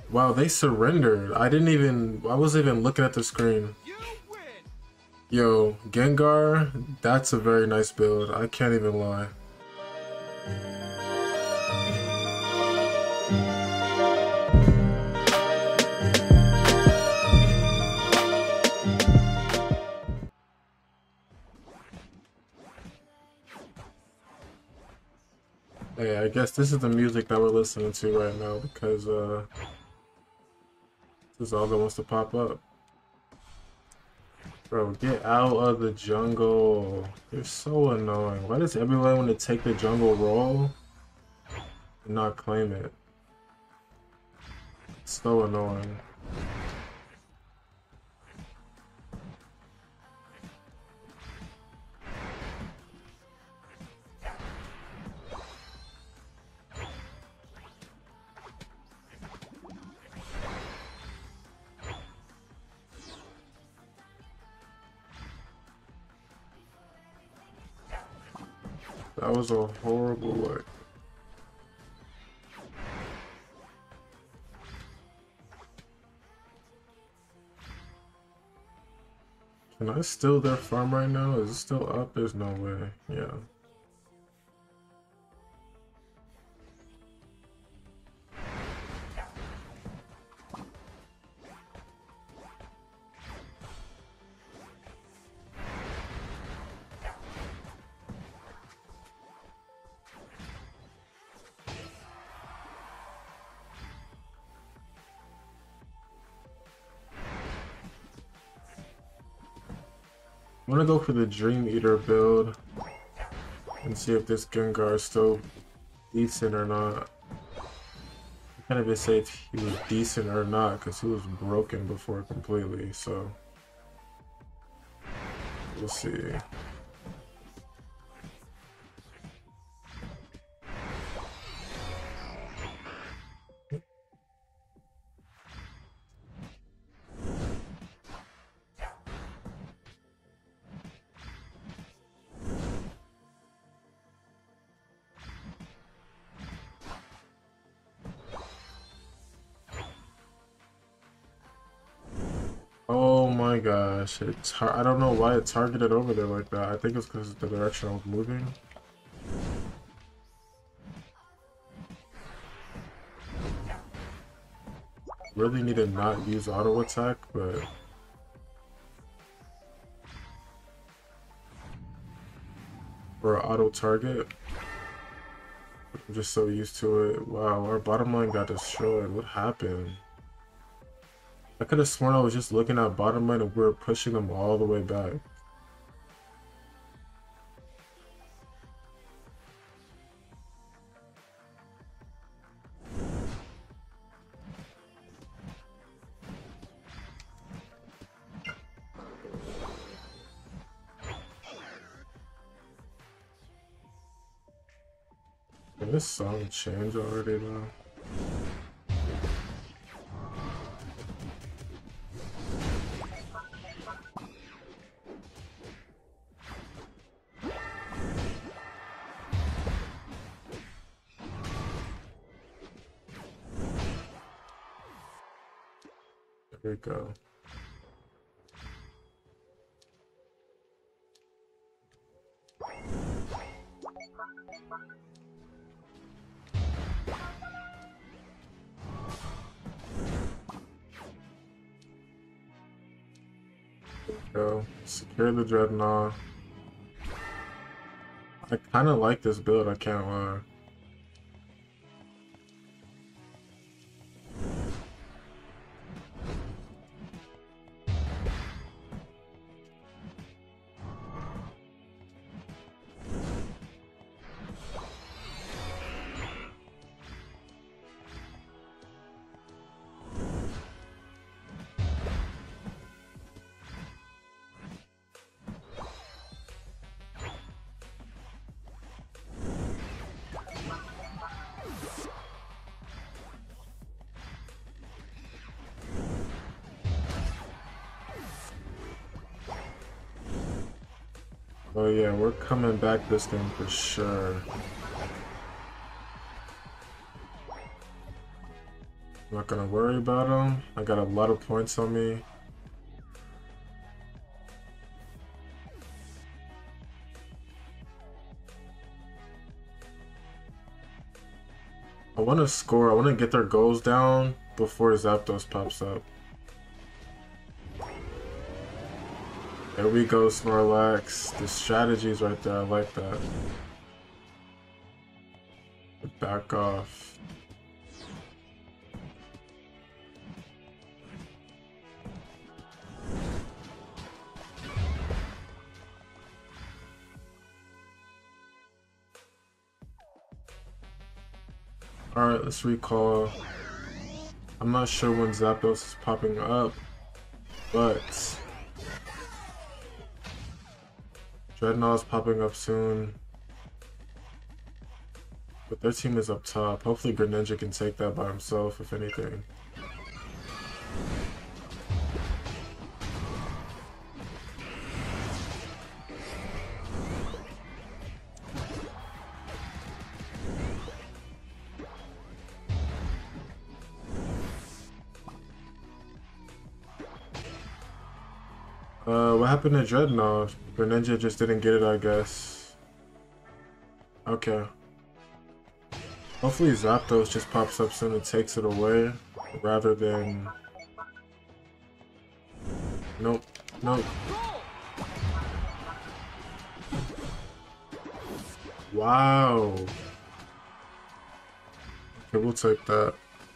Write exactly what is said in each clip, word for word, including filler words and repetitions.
Wow, they surrendered. I didn't even, I wasn't even looking at the screen. Yo, Gengar, that's a very nice build. I can't even lie. Hey, I guess this is the music that we're listening to right now because uh, this is all that wants to pop up. Bro, get out of the jungle. You're so annoying. Why does everyone want to take the jungle role and not claim it? It's so annoying. That was a horrible look. Can I steal their farm right now? Is it still up? There's no way. Yeah. I'm gonna go for the Dream Eater build and see if this Gengar is still decent or not. I can't even say if he was decent or not because he was broken before completely, so we'll see. Oh my gosh, it's I don't know why it targeted over there like that. I think it's because of the direction I was moving. Really need to not use auto attack, but or auto target. I'm just so used to it. Wow, our bottom line got destroyed. What happened? I could have sworn I was just looking at bottom line and we were pushing them all the way back. Did this song change already though? There we go. Go. Secure the Dreadnought. I kind of like this build, I can't lie. Oh yeah, we're coming back this game for sure. Not gonna worry about him. I got a lot of points on me. I want to score. I want to get their goals down before Zapdos pops up. There we go, Snorlax. The strategy's right there. I like that. Back off. Alright, let's recall. I'm not sure when Zapdos is popping up, but Dreadnought is popping up soon. But their team is up top. Hopefully Greninja can take that by himself, if anything. Uh, what happened to Dreadnought? Greninja just didn't get it, I guess. Okay. Hopefully Zapdos just pops up soon and takes it away, rather than... Nope. Nope. Wow. Okay, we'll take that.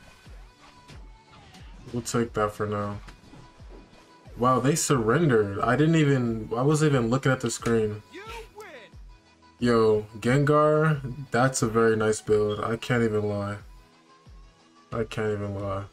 We'll take that for now. Wow, they surrendered. I didn't even... I wasn't even looking at the screen. Yo, Gengar, that's a very nice build. I can't even lie. I can't even lie.